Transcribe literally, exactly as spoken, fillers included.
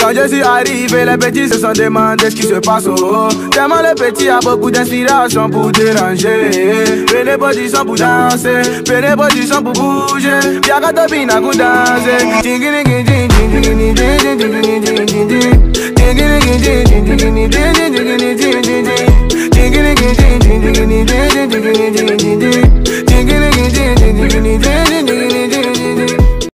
Quand je suis arrivé, les petits se sont demandé ce qui se passe. Oh, tellement le petit a beaucoup d'inspiration pour déranger. Prenez position pour danser, prenez position pour bouger. Y'a qu'à topina pour danser. Ding